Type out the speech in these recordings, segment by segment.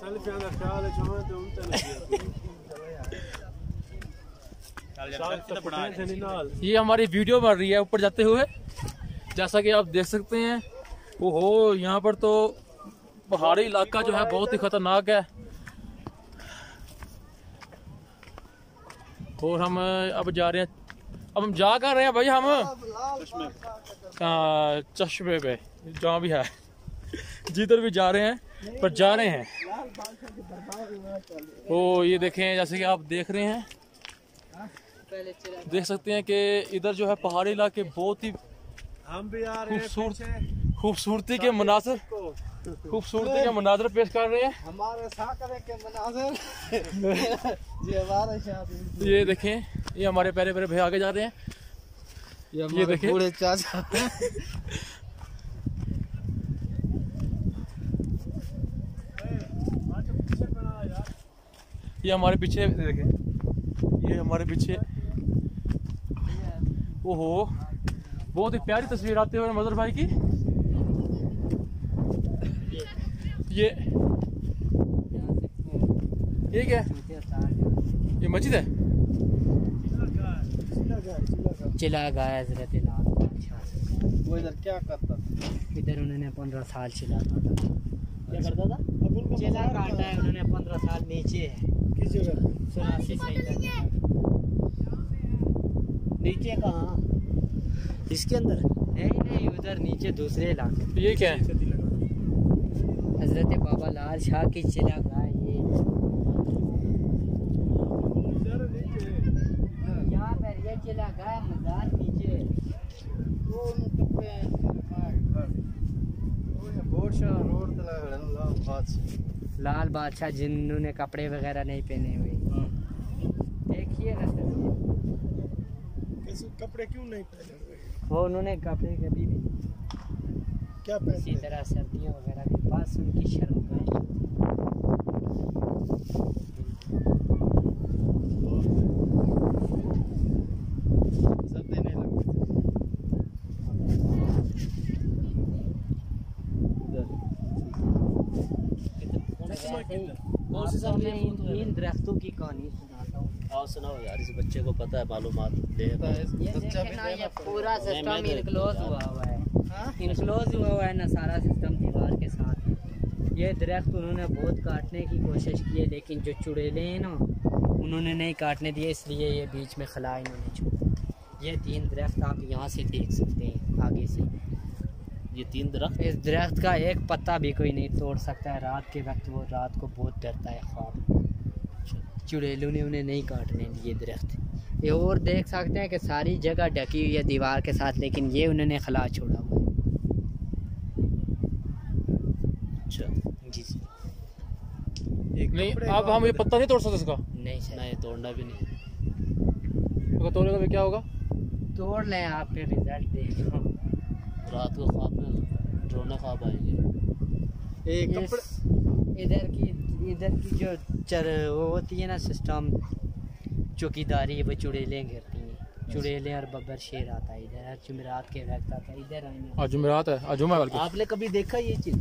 ये हमारी वीडियो बन रही है ऊपर जाते हुए, जैसा कि आप देख सकते हैं। ओहो, यहाँ पर तो पहाड़ी इलाका जो है बहुत ही खतरनाक है। और हम अब जा रहे हैं, अब हम जा कर रहे हैं भाई, हम चश्मे पे जहाँ भी है, जिधर भी जा रहे हैं पर जा रहे हैं। ओ ये देखें, जैसे कि आप देख रहे हैं, देख सकते हैं कि इधर जो है पहाड़ी इलाके बहुत ही खूबसूरती के मनाज़र पेश कर रहे हैं। हमारे के मनाज़र ये देखें, ये हमारे प्यारे प्यारे भाई आगे जा रहे हैं। ये देखें बूढ़े चाचा। ये हमारे पीछे देखें, ये हमारे पीछे, ओहो बहुत ही प्यारी तस्वीर आती है मदर भाई की। ये क्या है? ये मस्जिद है, चिला गाया हजरत लाल। वो इधर क्या करता था? इधर उन्होंने 15 साल चिलाता था। क्या करता था? चिला काटा है उन्होंने 15 साल। नीचे है किस जगह? 84 नीचे कहाँ? इसके अंदर? नहीं, उधर नीचे दूसरे इलाके। ये क्या है? हजरत बाबा लाल शाह की चिला गाय। ये यहाँ पर ये चिला गाय मजार नीचे। लाल बादशाह जिन्होंने कपड़े वगैरह नहीं पहने हुए। देखिए ना कपड़े क्यों नहीं पहने हुए? वो उन्होंने कपड़े कभी भी क्या पहने? इसी तरह सर्दियों वगैरह के पास उनकी शर्म गाय। सर्दी नहीं लगती। कौन सी सर्दी? इन दरख्तों की कहानी सुनाता हूँ। आओ सुनाओ यार, इस बच्चे को पता है, मालूमात ले। ये पूरा सिस्टम इनक्लोज हुआ है। इनक्लोज हुआ है ना सारा सिस्टम दीवार के साथ। ये दरख्त उन्होंने बहुत काटने की कोशिश की है, लेकिन जो चुड़ैले हैं ना उन्होंने नहीं काटने दिए, इसलिए ये बीच में खला इन्होंने छोड़ा। ये 3 दरख्त आप यहाँ से देख सकते हैं आगे से। ये 3 दरख्त, इस दरख्त का एक पत्ता भी कोई नहीं तोड़ सकता है। रात के वक्त वो रात को बहुत डरता है ख्वाब। चुड़ैलों ने उन्हें नहीं काटने दिए दरख्त। ये और देख सकते हैं कि सारी जगह ढकी हुई है दीवार के साथ, लेकिन ये उन्होंने खला छोड़ा हुआ है। अच्छा जी नहीं, अब हम ये पत्ता नहीं तोड़ सकते इसका? नहीं सर, नहीं, तोड़ना भी नहीं। अगर तोड़ेगा फिर क्या होगा? तोड़ लें आप, फिर रिजल्ट देख लो। रात को ख्वाब में ड्रोन ख्वाब आएंगे। इधर की जो वो होती है ना सिस्टम चौकीदारी, वो चुड़ैलें घेरती हैं। चुड़ैलें और बब्बर शेर आता है इधर। हर जुमेरात के वक्त आता है इधर। आज जुमेरात है, आज जुमा बल्कि। आपने कभी देखा ये चीज?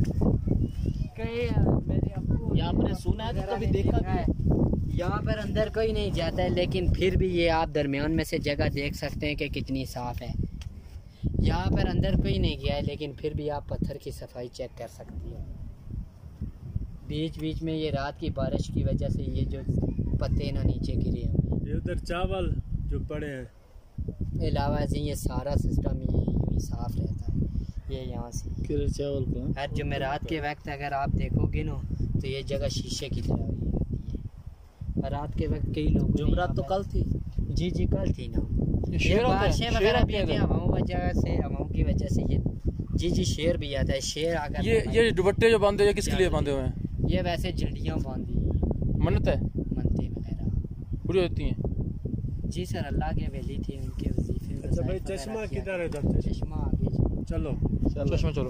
मेरे अब्बू यहाँ पर सुना है, कभी देखा है? यहाँ पर अंदर कोई नहीं जाता है, लेकिन फिर भी ये आप दरमियान में से जगह देख सकते हैं कि कितनी साफ़ है। यहाँ पर अंदर कोई नहीं गया है, लेकिन फिर भी आप पत्थर की सफाई चेक कर सकती हैं। बीच बीच में ये रात की बारिश की वजह से ये जो पत्ते ना नीचे गिरे हैं, ये उधर चावल जो पड़े हैं, अलावा से ये सारा सिस्टम ये साफ रहता है। ये यहाँ से चावल को हर जुमेरात के वक्त अगर आप देखोगे ना तो ये जगह शीशे की तरह हुई होती है। रात के वक्त कई लोग, जुमेरात तो कल थी। जी कल थी ना। शेर बारिशें वगैरह भी आती हैं हवाओं की वजह से ये जी शेर भी आता है। शेर आकर ये दुपट्टे जो बांधे, किसके लिए बांधे हुए हैं? ये वैसे जल्दियाँ बांधी मन्नत है, मनते वगैरह पूरी होती हैं। जी सर, अल्लाह के वली थे, उनके वजीफे। अच्छा भाई, चश्मा किधर है? चश्मा आगे चलो चश्मा चलो।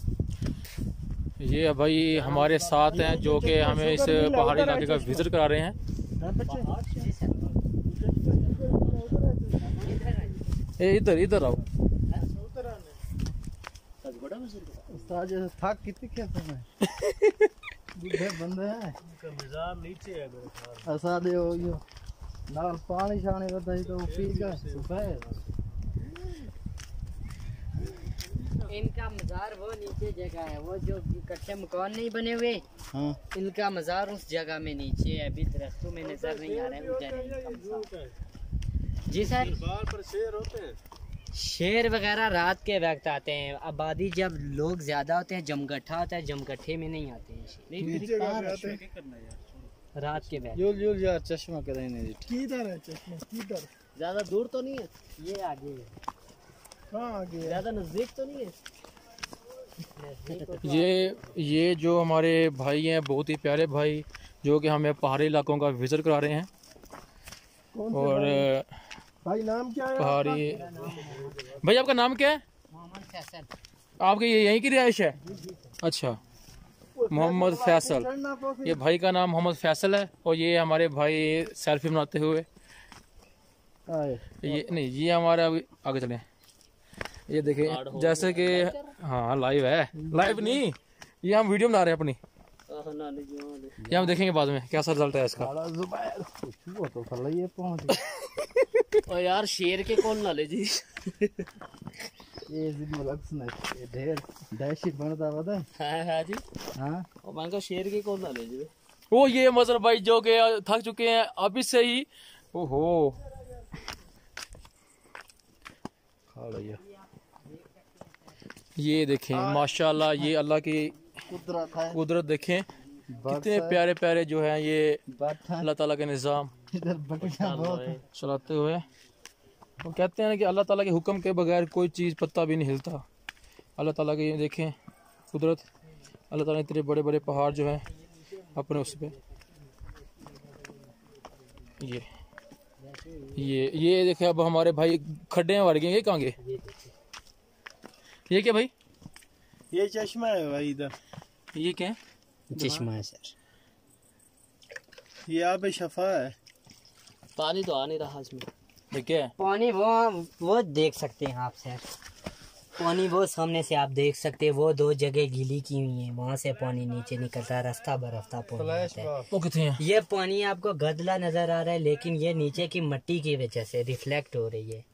ये भाई हमारे साथ हैं जो कि हमें इस पहाड़ी इलाके का विजिट करा रहे हैं। इधर आओ। थक कितनी खेलते हैं? बुढ़े बंदे हैं उनका मिजाज नीचे है मेरे ख्याल ऐसा दे हो यो नाल पानी शानी बताई तो पी का सुबह इनका मज़ार वो नीचे जगह है, वो जो कच्चे मकान नहीं बने हुए, हाँ इनका मज़ार उस जगह में नीचे है, अभी दरख्तों में नजर नहीं आ रहा है उधर है इनका मज़ार। जी सर, पर शेर होते हैं। शेर वगैरह रात के वक्त आते हैं, आबादी जब लोग ज्यादा होते हैं, जमगट्ठा होता है, जमगट्ठे में नहीं आते हैं शेर रात के वक्त। युल यार चश्मा करेंगे किधर है चश्मा किधर ज्यादा दूर तो नहीं है, ये आगे है, कहाँ आगे है ज्यादा नजदीक तो नहीं है। ये जो हमारे भाई हैं, बहुत ही प्यारे भाई, जो कि हमें पहाड़ी इलाकों का विजिट करा रहे हैं। और भाई नाम क्या है पहाड़ी भाई, आपका नाम क्या है? मोहम्मद फैसल। आपके ये यहीं की रिहाइश है? अच्छा, मोहम्मद फैसल। ये भाई का नाम मोहम्मद फैसल है। और ये हमारे भाई सेल्फी बनाते हुए, ये नहीं, ये हमारा अभी आगे चले। ये देखें जैसे कि हाँ लाइव है, लाइव नहीं, ये हम वीडियो बना रहे हैं अपनी, ये हम देखेंगे बाद में कैसा रिजल्ट है इसका। और यार शेर के कौन ना ले जी। ये ढेर दहशत बनता पता है। हाँ जी, हाँ और मैं कहा शेर के कौन ना ले जी। वो ये मजर भाई जो कि थक चुके हैं अभी से ही। ओहो, खा लिया। ये देखें माशाल्लाह, ये अल्लाह की कुदरत देखें, कितने प्यारे प्यारे जो है ये अल्लाह ताला के निज़ाम चलाते हुए। वो कहते हैं ना कि अल्लाह ताला के हुक्म के बगैर कोई चीज़ पत्ता भी नहीं हिलता। अल्लाह ताला के ये देखें कुदरत, अल्लाह ताला ने इतने बड़े बड़े पहाड़ जो हैं अपने उस पे, ये देखें। अब हमारे भाई खड्डे में बढ़ गए, ये कहाँ गए? ये क्या भाई? ये चश्मा है भाई इधर। ये क्या है? चश्मा है सर। ये आप शफा है। पानी तो आ नहीं रहा इसमें। ये क्या है? पानी वो देख सकते हैं आप सर, पानी वो सामने से आप देख सकते हैं, वो दो जगह गीली की हुई है, वहाँ से पानी नीचे निकलता है, रास्ता बरफ्ता पानी आता है। वो कितने हैं? ये पानी आपको गदला नजर आ रहा है, लेकिन ये नीचे की मिट्टी की वजह से रिफ्लेक्ट हो रही है।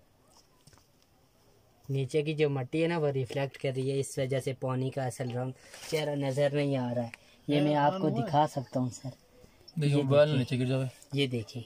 नीचे की जो मिट्टी है ना, वो रिफ्लेक्ट कर रही है, इस वजह से पानी का असल रंग चेहरा नजर नहीं आ रहा है। ये मैं आपको दिखा सकता हूँ सर, देखिए मोबाइल नीचे गिर जाए। ये देखिए।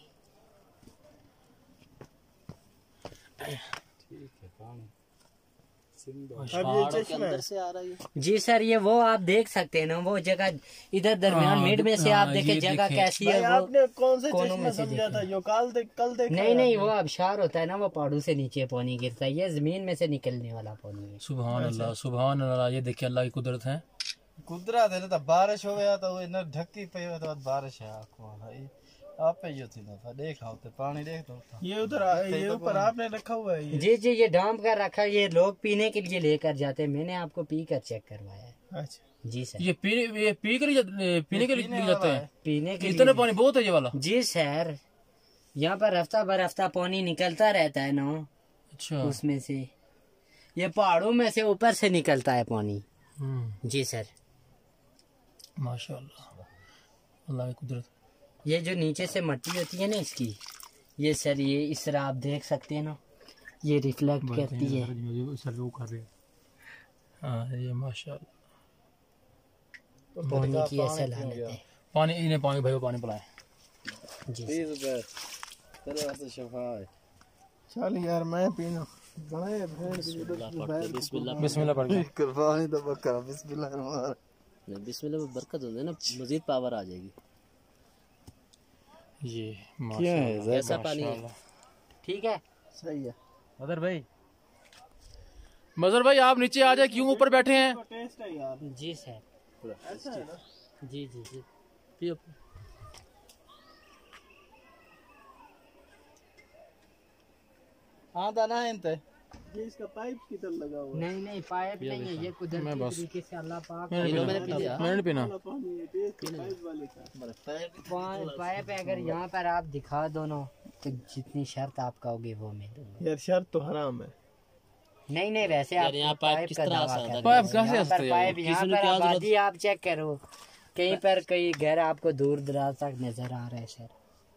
अब ये चश्मा अंदर से आ रहा है। जी सर, ये वो आप देख सकते हैं ना, वो जगह इधर दरमियान मिड में से आप देखें जगह कैसी है। वो आपने कौन से कोनों चश्मा में से समझा था? यो कल देखा नहीं, वो आबशार होता है ना, वो पहाड़ों से नीचे पानी गिरता है, ये जमीन में से निकलने वाला पानी है। सुभान अल्लाह, सुभान अल्लाह। ये देखिए अल्लाह की कुदरत है। कुदरत है ना, तो बारिश हो गया तो वो इधर ढक्की पे तो बारिश है। आप पे जो थी ना देखा होते पानी देख दो ये उधर ये ऊपर आपने रखा हुआ है ये। जी, ये डांप कर रखा है, ये लोग पीने के लिए लेकर जाते हैं, मैंने आपको पी कर चेक करवाया है। अच्छा जी सर। ये पीने के लिए जाते हैं? पीने के इतना लिए पानी बहुत है ये वाला? जी सर, यहाँ पर रफ्ता बरफ्ता पानी निकलता रहता है ना, अच्छा, उसमें से, ये पहाड़ों में से ऊपर से निकलता है पानी। जी सर, माशाल्लाह अल्लाह की कुदरत। ये जो नीचे से मिट्टी होती है ना इसकी, ये सर ये इस तरह आप देख सकते हैं ना, ये रिफ्लेक्ट करती है। हाँ, ये माशाल्लाह पानी की असल हालत है। पानी इन्हें पानी भाई पानी पिलाएं। जी चल यार मैं पीना बिस्मिल्लाह पढ़ के। कुर्बानी तो बकरा बिस्मिल्लाह बिस्मिल्लाह में बरकत होती है ना, मजीद पावर आ जाएगी। ये क्या है कैसा पानी है? ठीक है, सही है। मजर भाई आप नीचे आ जाए, क्यों ऊपर बैठे हैं? टेस्ट है यार। जी सर, अच्छा है ना? जी जी जी। पियो। हाँ दाना है इनते ये इसका पाइप किधर लगा हुआ है? नहीं पाइप नहीं है, ये कुदरती तरीके से अल्लाह पाक मैंने पीना। पाइप अगर यहाँ पर आप दिखा दो ना, तो जितनी शर्त आप कहोगे वो मैं दूंगा। यार शर्त तो हराम है। नहीं वैसे आप यहाँ पाइप किस तरह आ सकता है? पाइप कहाँ से आता है? पाइप यहाँ पर आबादी आप चेक करो, कहीं पर कई घर आपको दूर दराज तक नजर आ रहा है सर।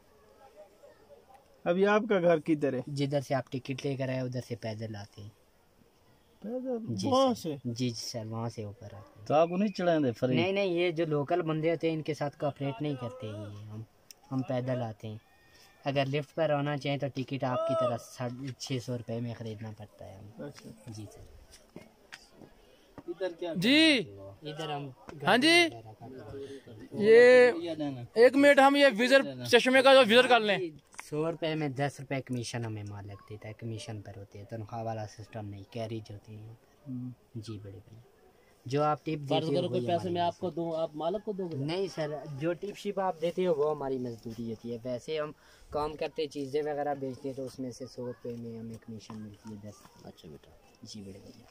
अभी आपका घर किधर है? जिधर से आप टिकट लेकर आए उधर से पैदल आते हैं। वहाँ से? जी सर, वहाँ से ऊपर आते हैं। तो आपको नहीं चढ़ाएंगे फ्री? नहीं नहीं, ये जो लोकल बंदे होते हैं इनके साथ कोऑपरेट नहीं करते ये। हम पैदल आते हैं। अगर लिफ्ट पर आना चाहें तो टिकट आपकी तरह 650 रुपये में ख़रीदना पड़ता है हमें। अच्छा। जी सर। इधर क्या जी इधर हम हाँ जी, ये एक मिनट, हम ये विजिट चश्मे का जो विजिट कर लें। 100 रुपये में 10 रुपये कमीशन हमें मालिक देता है। कमीशन पर होते हैं, तनख्वाह वाला सिस्टम नहीं, कैरीज होती है। जी बड़े भैया, जो आप टिप देते हो कोई पैसे मैं आपको दूं, आप मालिक को दोगे? नहीं सर, जो टिप शिप आप देते हो वो हमारी मजदूरी होती है। वैसे हम काम करते चीज़ें वगैरह बेचते हैं तो उसमें से 100 रुपये में हमें कमीशन मिलती है 10। अच्छा बेटा। जी बड़े भैया।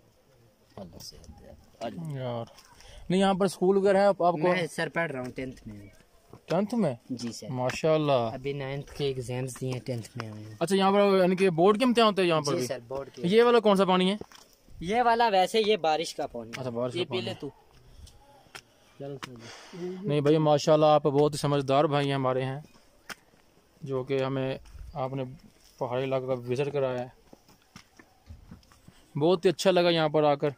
यार नहीं, यहाँ पर स्कूल वगैरह है आपको? मैं सर पढ़ रहा हूँ 10th में। 10th में? जी सर। माशाल्लाह। अभी 9th के एग्जाम्स दिए, 10th में हुए। अच्छा, यहाँ पर यानी कि बोर्ड के इम्तिहान होते हैं यहाँ पर जी भी? सर, बोर्ड के। ये वाला कौन सा पानी है? ये वाला वैसे ये बारिश का पानी। अच्छा, बारिश ये का पी पानी। ले तू। चलो नहीं भाई माशाल्लाह, आप बहुत ही समझदार भाई हमारे हैं, जो कि हमें आपने पहाड़ी इलाके का विजिट कराया है। बहुत ही अच्छा लगा यहाँ पर आकर।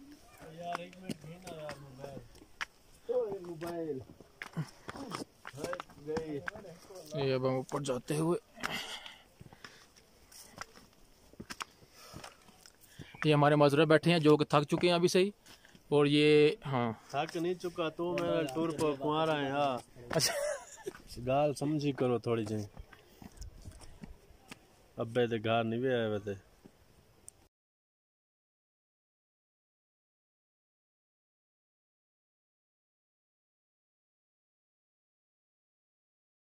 ये अब हम ऊपर जाते हुए, ये हमारे मजदूर बैठे हैं जो कि थक चुके हैं अभी से ही। और ये हाँ, थक नहीं चुका तो मैं टूर पर कुआरा है। हाँ अच्छा, गाल समझी करो थोड़ी जी। अबे ते घर नहीं भी आए वे ते।